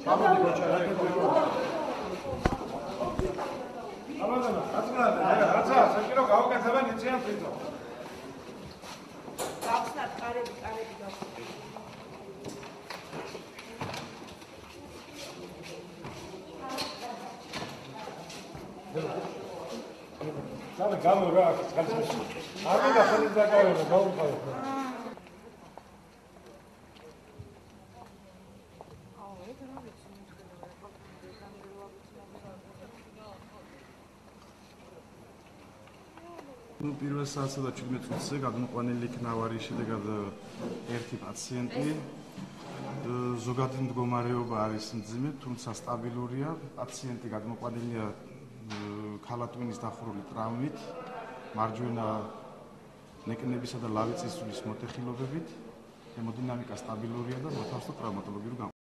პირველ საათსა და 17 წუთზე გადმოყვანილი იქნა ავარიის შედეგად ერთი პაციენტი. ზოგადი მდგომარეობა არის მძიმე, თუმცა სტაბილურია. პაციენტი გადმოყვანილია ქალატვინის დახურული ტრავმით, მარჯვენა ნეკნებისა და ლავიწის სულის მოტეხილობებით. ჰემოდინამიკა სტაბილურია და მოთავსდა ტრავმატოლოგიურ